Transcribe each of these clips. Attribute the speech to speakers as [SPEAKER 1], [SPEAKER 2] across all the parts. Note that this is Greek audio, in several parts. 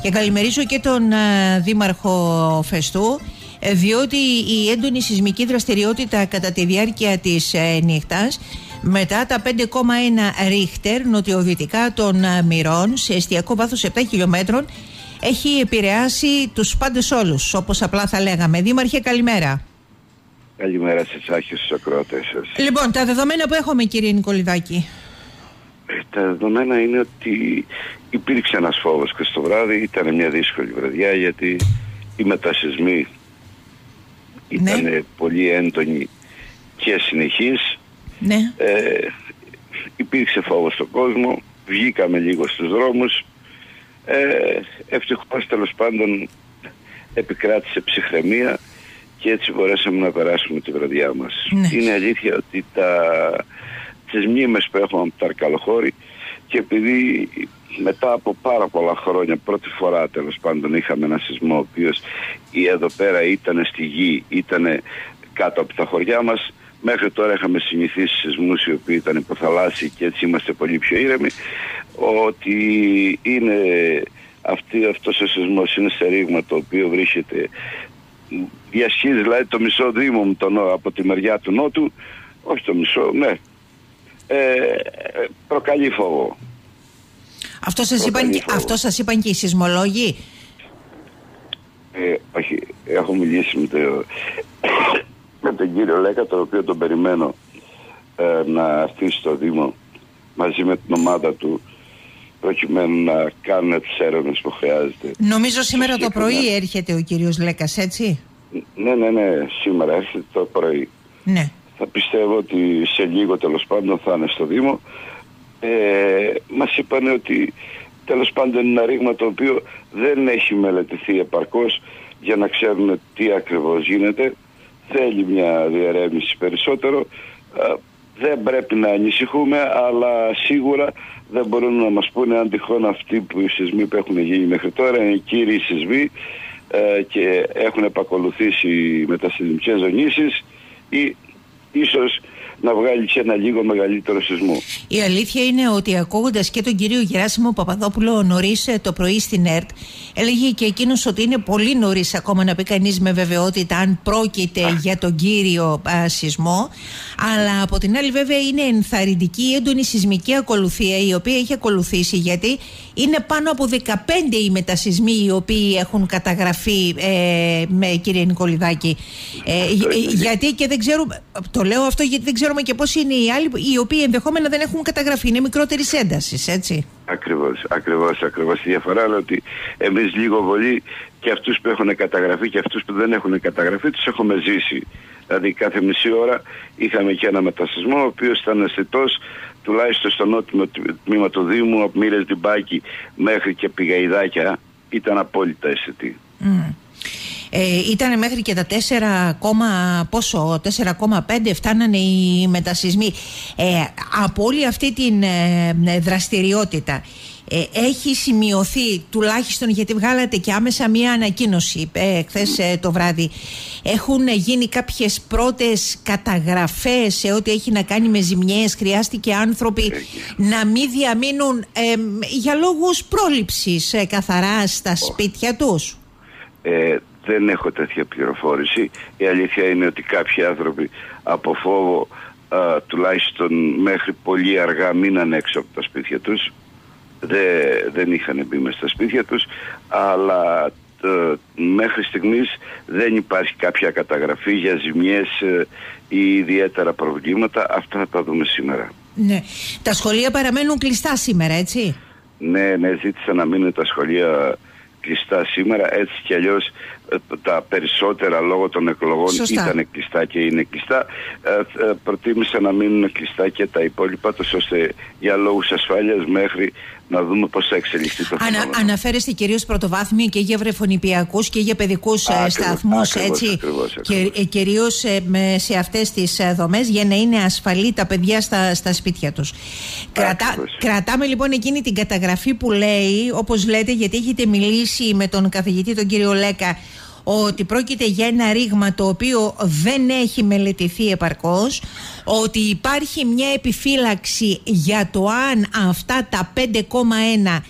[SPEAKER 1] Και καλημερίζω και τον Δήμαρχο Φεστού, διότι η έντονη σεισμική δραστηριότητα κατά τη διάρκεια της νύχτας, μετά τα 5,1 ρίχτερ νοτιοδυτικά των Μυρών, σε εστιακό βάθος 7 χιλιόμετρων, έχει επηρεάσει τους πάντες όλους, όπως απλά θα λέγαμε. Δήμαρχε, καλημέρα.
[SPEAKER 2] Καλημέρα σε εσάς και στους ακροατές σας.
[SPEAKER 1] Λοιπόν, τα δεδομένα που έχουμε, κύριε Νικολιδάκη.
[SPEAKER 2] Τα δεδομένα είναι ότι υπήρξε ένας φόβος και στο βράδυ ήταν μια δύσκολη βραδιά, γιατί οι μετασεισμοί ήταν πολύ έντονοι και συνεχείς.
[SPEAKER 1] Ναι.
[SPEAKER 2] Υπήρξε φόβος στον κόσμο, βγήκαμε λίγο στους δρόμους. Ευτυχώς τέλος πάντων επικράτησε ψυχραιμία και έτσι μπορέσαμε να περάσουμε τη βραδιά μας.
[SPEAKER 1] Ναι.
[SPEAKER 2] Είναι αλήθεια ότι τις μνήμες που έχουμε από τα Αρκαλοχώρη, και επειδή μετά από πάρα πολλά χρόνια πρώτη φορά τέλος πάντων είχαμε ένα σεισμό, ο οποίος εδώ πέρα ήταν στη γη, ήταν κάτω από τα χωριά μας. Μέχρι τώρα είχαμε συνηθίσει σεισμούς οι οποίοι ήταν υποθαλάσσιοι και έτσι είμαστε πολύ πιο ήρεμοι. Ότι είναι αυτός ο σεισμός είναι σε ρήγμα το οποίο βρίσκεται, διασχίζει δηλαδή το μισό δήμο μου από τη μεριά του νότου, όχι το μισό, ναι. Προκαλεί φόβο.
[SPEAKER 1] Αυτό σας είπαν και οι σεισμολόγοι?
[SPEAKER 2] Όχι, έχω μιλήσει με τον κύριο Λέκα, τον οποίο τον περιμένω να έρθει στο Δήμο μαζί με την ομάδα του, προκειμένου να κάνουν τις έρευνες που χρειάζεται.
[SPEAKER 1] Νομίζω σήμερα το πρωί έρχεται ο κύριος Λέκας, έτσι?
[SPEAKER 2] Ναι, σήμερα έρχεται το πρωί.
[SPEAKER 1] Ναι.
[SPEAKER 2] Θα πιστεύω ότι σε λίγο τέλος πάντων θα είναι στο Δήμο. Μας είπαν ότι τέλος πάντων είναι ένα ρήγμα το οποίο δεν έχει μελετηθεί επαρκώς για να ξέρουν τι ακριβώς γίνεται. Θέλει μια διερεύνηση περισσότερο. Δεν πρέπει να ανησυχούμε, αλλά σίγουρα δεν μπορούν να μας πούνε αν τυχόν αυτοί που οι σεισμοί που έχουν γίνει μέχρι τώρα είναι οι κύριοι σεισμοί και έχουν επακολουθήσει μετασεισμικές ζωνήσεις, ή ίσως να βγάλει και ένα λίγο μεγαλύτερο σεισμό. Η
[SPEAKER 1] αλήθεια είναι ότι ακούγοντας και τον κύριο Γεράσιμο Παπαδόπουλο νωρίς το πρωί στην ΕΡΤ, έλεγε και εκείνος ότι είναι πολύ νωρίς ακόμα να πει κανείς με βεβαιότητα αν πρόκειται για τον κύριο σεισμό, αλλά από την άλλη βέβαια είναι ενθαρρυντική η έντονη σεισμική ακολουθία η οποία έχει ακολουθήσει, γιατί είναι πάνω από 15 οι μετασεισμοί οι οποίοι έχουν καταγραφεί, κύριε Νικολιδάκη. Γιατί και δεν ξέρουμε, το λέω αυτό γιατί δεν ξέρουμε και πώς είναι οι άλλοι οι οποίοι ενδεχόμενα δεν έχουν καταγραφεί, είναι μικρότερης έντασης, έτσι.
[SPEAKER 2] Ακριβώς. Η διαφορά είναι ότι εμείς λίγο πολύ και αυτούς που έχουν καταγραφεί και αυτούς που δεν έχουν καταγραφεί τους έχουμε ζήσει. Δηλαδή κάθε μισή ώρα είχαμε και ένα μετασεισμό ο οποίος ήταν αισθητός, τουλάχιστον στο νότιο τμήμα του Δήμου, από Μύρες Διμπάκη μέχρι και Πηγαϊδάκια, ήταν απόλυτα αισθητή.
[SPEAKER 1] Ήταν μέχρι και τα 4,5 φτάνανε οι μετασεισμοί. Από όλη αυτή την δραστηριότητα έχει σημειωθεί, τουλάχιστον γιατί βγάλατε και άμεσα μία ανακοίνωση χθες το βράδυ, έχουν γίνει κάποιες πρώτες καταγραφές σε ό,τι έχει να κάνει με ζημιές? Χρειάστηκε άνθρωποι να μην διαμείνουν για λόγους πρόληψης καθαρά στα σπίτια τους?
[SPEAKER 2] Δεν έχω τέτοια πληροφόρηση. Η αλήθεια είναι ότι κάποιοι άνθρωποι από φόβο τουλάχιστον μέχρι πολύ αργά μείναν έξω από τα σπίτια τους. Δεν είχαν μπει μες στα σπίτια τους, αλλά μέχρι στιγμής δεν υπάρχει κάποια καταγραφή για ζημιές ή ιδιαίτερα προβλήματα. Αυτά θα τα δούμε σήμερα.
[SPEAKER 1] Ναι. Τα σχολεία παραμένουν κλειστά σήμερα, έτσι?
[SPEAKER 2] Ναι, ζήτησα να μείνουν τα σχολεία κλειστά σήμερα, έτσι κι αλλιώς τα περισσότερα λόγω των εκλογών ήταν κλειστά και είναι κλειστά. Προτίμησα να μείνουν κλειστά και τα υπόλοιπα, ώστε για λόγους ασφάλειας μέχρι να δούμε πώς θα εξελιχθεί το φαινόμενο.
[SPEAKER 1] Αναφέρεστε κυρίως πρωτοβάθμιο και για βρεφονιπιακούς και για παιδικούς σταθμούς, έτσι, κυρίως σε αυτές τις δομές, για να είναι ασφαλή τα παιδιά στα σπίτια τους. Κρατάμε λοιπόν εκείνη την καταγραφή που λέει, όπως λέτε, γιατί έχετε μιλήσει με τον καθηγητή τον κύριο Λέκα, ότι πρόκειται για ένα ρήγμα το οποίο δεν έχει μελετηθεί επαρκώς, ότι υπάρχει μια επιφύλαξη για το αν αυτά τα 5,1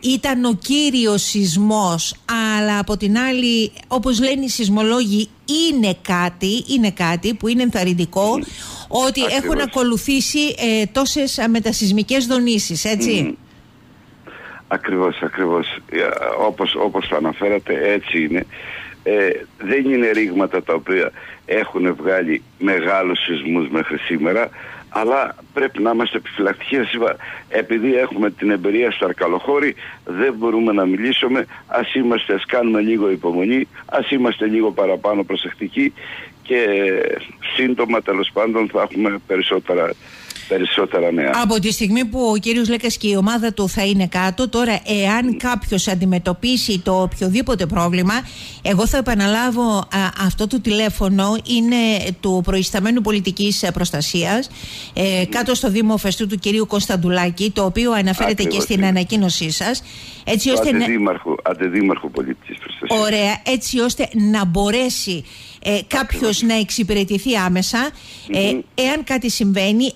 [SPEAKER 1] ήταν ο κύριος σεισμός, αλλά από την άλλη, όπως λένε οι σεισμολόγοι, είναι κάτι που είναι ενθαρρυντικό, ότι έχουν ακολουθήσει τόσες μετασεισμικές δονήσεις, έτσι.
[SPEAKER 2] Ακριβώς. Όπως το αναφέρατε, έτσι είναι. Δεν είναι ρήγματα τα οποία έχουν βγάλει μεγάλους σεισμούς μέχρι σήμερα, αλλά πρέπει να είμαστε επιφυλακτικοί. Επειδή έχουμε την εμπειρία στο Αρκαλοχώρι, δεν μπορούμε να μιλήσουμε. Ας κάνουμε λίγο υπομονή, ας είμαστε λίγο παραπάνω προσεκτικοί και σύντομα τέλος πάντων θα έχουμε περισσότερα νέα.
[SPEAKER 1] Από τη στιγμή που ο κύριος Λέκας και η ομάδα του θα είναι κάτω, τώρα εάν κάποιος αντιμετωπίσει το οποιοδήποτε πρόβλημα, εγώ θα επαναλάβω αυτό το τηλέφωνο είναι του προϊσταμένου πολιτικής προστασίας κάτω στο Δήμο Φεστού του κυρίου Κωνσταντουλάκη, το οποίο αναφέρεται και στην ανακοίνωσή σας, έτσι ώστε
[SPEAKER 2] αντιδήμαρχου πολιτικής προστασίας.
[SPEAKER 1] Ωραία, έτσι ώστε να μπορέσει κάποιος να εξυπηρετηθεί άμεσα. Εάν κάτι συμβαίνει,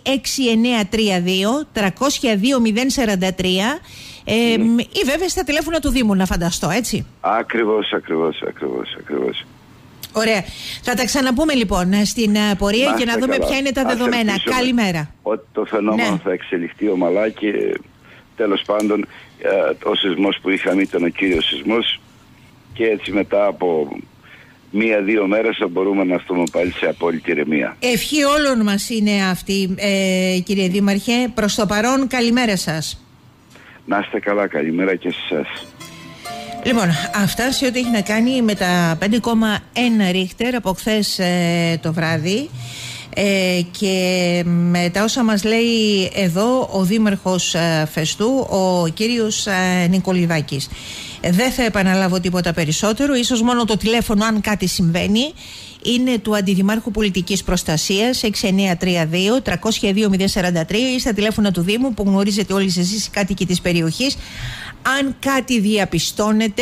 [SPEAKER 1] 6932-302-043 ή βέβαια στα τηλέφωνα του Δήμου, να φανταστώ, έτσι.
[SPEAKER 2] Ακριβώς.
[SPEAKER 1] Ωραία. Θα τα ξαναπούμε λοιπόν στην πορεία και να δούμε ποια είναι τα δεδομένα. Καλημέρα.
[SPEAKER 2] Ότι το φαινόμενο θα εξελιχθεί ομαλά και τέλος πάντων ο σεισμός που είχαμε ήταν ο κύριος σεισμός και έτσι μετά από 1-2 μέρες θα μπορούμε να έρθουμε πάλι σε απόλυτη ηρεμία.
[SPEAKER 1] Ευχή όλων μας είναι αυτή, κύριε Δήμαρχε. Προς το παρόν, καλημέρα σας.
[SPEAKER 2] Να είστε καλά, καλημέρα και σε εσάς.
[SPEAKER 1] Λοιπόν, αυτά σε ό,τι έχει να κάνει με τα 5,1 ρίχτερ από χθες το βράδυ. Και με τα όσα μας λέει εδώ ο Δήμαρχος Φεστού, ο κύριος Νικολιδάκης. Δεν θα επαναλάβω τίποτα περισσότερο, ίσως μόνο το τηλέφωνο αν κάτι συμβαίνει είναι του Αντιδημάρχου Πολιτικής Προστασίας 6932-302-043 ή στα τηλέφωνα του Δήμου που γνωρίζετε όλοι εσείς οι κάτοικοι της περιοχής. Αν κάτι διαπιστώνετε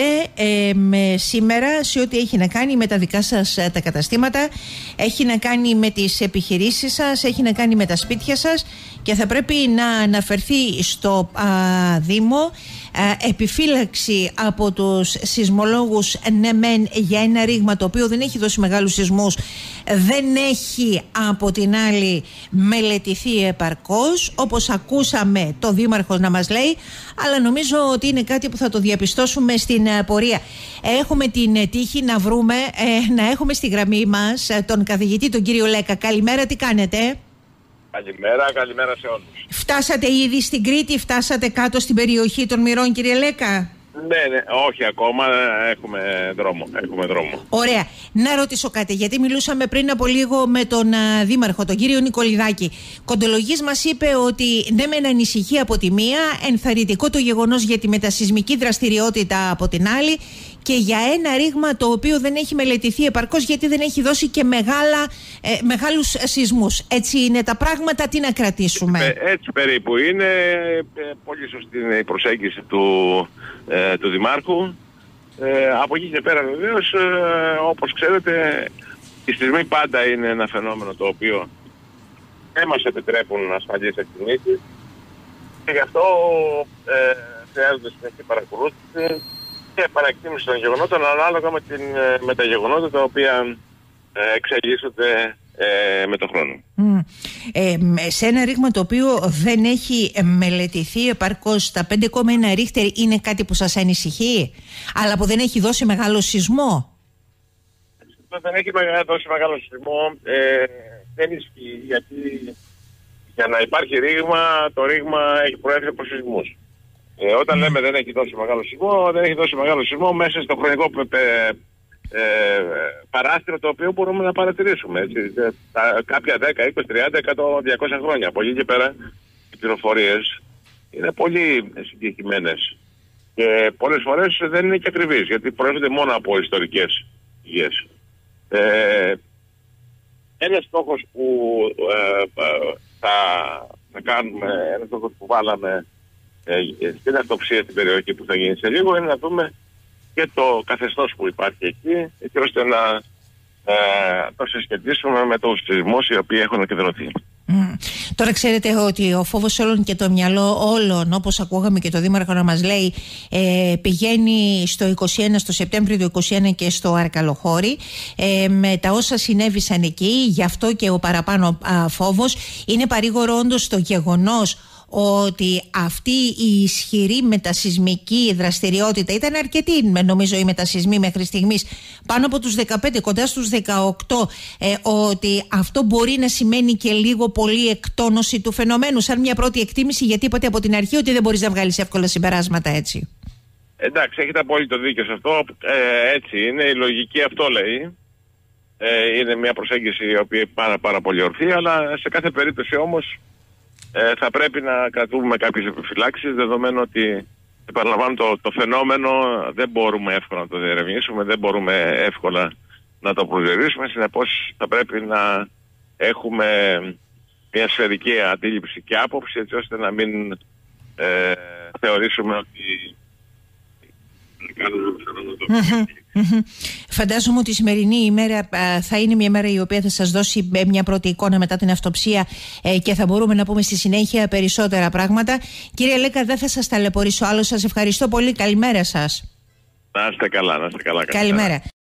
[SPEAKER 1] σήμερα σε ό,τι έχει να κάνει με τα δικά σας τα καταστήματα, έχει να κάνει με τις επιχειρήσεις σας, έχει να κάνει με τα σπίτια σας και θα πρέπει να αναφερθεί στο Δήμο επιφύλαξη από τους σεισμολόγους, ναι μεν για ένα ρήγμα το οποίο δεν έχει δώσει μεγάλους σεισμούς, δεν έχει από την άλλη μελετηθεί επαρκώς, όπως ακούσαμε το Δήμαρχος να μας λέει, αλλά νομίζω ότι είναι κάτι που θα το διαπιστώσουμε στην πορεία. Έχουμε την τύχη να βρούμε, να έχουμε στη γραμμή μας τον καθηγητή τον κύριο Λέκα. Καλημέρα, τι κάνετε?
[SPEAKER 3] Καλημέρα σε όλους.
[SPEAKER 1] Φτάσατε ήδη στην Κρήτη, φτάσατε κάτω στην περιοχή των Μυρών, κύριε Λέκα?
[SPEAKER 3] Ναι, όχι ακόμα, έχουμε δρόμο.
[SPEAKER 1] Ωραία. Να ρωτήσω κάτι, γιατί μιλούσαμε πριν από λίγο με τον Δήμαρχο, τον κύριο Νικολιδάκη. Κοντολογής μας είπε ότι ναι μεν ανησυχεί από τη μία, ενθαρρυντικό το γεγονός για τη μετασεισμική δραστηριότητα από την άλλη και για ένα ρήγμα το οποίο δεν έχει μελετηθεί επαρκώς γιατί δεν έχει δώσει και μεγάλους σεισμούς. Έτσι είναι τα πράγματα, τι να κρατήσουμε?
[SPEAKER 3] Έτσι περίπου είναι. Πολύ σωστή είναι η προσέγγιση του Δημάρχου. Από εκεί και πέρα βεβαίως, όπως ξέρετε, οι σεισμοί πάντα είναι ένα φαινόμενο το οποίο δεν μας επιτρέπουν ασφαλείς εκτιμήσεις και γι' αυτό χρειάζονται συνεχή παρακολούθηση και παρακτήμηση των γεγονότων ανάλογα με τα γεγονότα τα οποία εξελίσσονται με τον χρόνο.
[SPEAKER 1] Σε ένα ρήγμα το οποίο δεν έχει μελετηθεί επαρκώς, τα 5,1 ρίχτερ είναι κάτι που σας ανησυχεί, αλλά που δεν έχει δώσει μεγάλο σεισμό?
[SPEAKER 3] Δεν έχει δώσει μεγάλο σεισμό, δεν ισχύει, γιατί για να υπάρχει ρήγμα, το ρήγμα έχει προέρχεται από σεισμούς. Όταν λέμε δεν έχει δώσει μεγάλο σεισμό, δεν έχει δώσει μεγάλο σεισμό μέσα στο χρονικό παράθυρο το οποίο μπορούμε να παρατηρήσουμε. Έτσι. Κάποια 10, 20, 30, 100, 200 χρόνια. Από εκεί και πέρα οι πληροφορίες είναι πολύ συγκεκριμένες και πολλές φορές δεν είναι και ακριβείς, γιατί προέρχονται μόνο από ιστορικές πηγές. Ένας στόχος που θα κάνουμε, ένας στόχος που βάλαμε στην αυτοψία στην περιοχή που θα γίνει σε λίγο, είναι να δούμε και το καθεστώς που υπάρχει εκεί, έτσι ώστε να το συσχετίσουμε με τους σεισμούς οι οποίοι έχουν εκδηλωθεί.
[SPEAKER 1] Τώρα ξέρετε ότι ο φόβος όλων και το μυαλό όλων, όπως ακούγαμε και το Δήμαρχο να μας λέει, πηγαίνει στο 21, στο Σεπτέμβριο του 21 και στο Αρκαλοχώρι, με τα όσα συνέβησαν εκεί. Γι' αυτό και ο παραπάνω φόβος. Είναι παρήγορο όντως το γεγονός ότι αυτή η ισχυρή μετασεισμική δραστηριότητα, ήταν αρκετή νομίζω οι μετασεισμοί μέχρι στιγμής, πάνω από τους 15, κοντά στους 18, ότι αυτό μπορεί να σημαίνει και λίγο πολύ εκτόνωση του φαινομένου, σαν μια πρώτη εκτίμηση, γιατί είπατε από την αρχή ότι δεν μπορείς να βγάλεις εύκολα συμπεράσματα έτσι. Εντάξει,
[SPEAKER 3] έχετε απόλυτο δίκιο σε αυτό, έτσι είναι, η λογική αυτό λέει. Είναι μια προσέγγιση η οποία είναι πάρα πολύ ορθή, αλλά σε κάθε περίπτωση όμως θα πρέπει να κρατούμε κάποιες επιφυλάξεις, δεδομένου ότι, επαναλαμβάνω, το φαινόμενο δεν μπορούμε εύκολα να το διερευνήσουμε, δεν μπορούμε εύκολα να το προσδιορίσουμε. Συνεπώς θα πρέπει να έχουμε μια σφαιρική αντίληψη και άποψη, έτσι ώστε να μην θεωρήσουμε ότι
[SPEAKER 1] Φαντάζομαι ότι η σημερινή ημέρα θα είναι μια μέρα η οποία θα σας δώσει μια πρώτη εικόνα μετά την αυτοψία και θα μπορούμε να πούμε στη συνέχεια περισσότερα πράγματα. Κύριε Λέκα, δεν θα σας ταλαιπωρήσω άλλο. Σας ευχαριστώ πολύ. Καλημέρα σας.
[SPEAKER 3] Να είστε καλά.
[SPEAKER 1] Καλημέρα.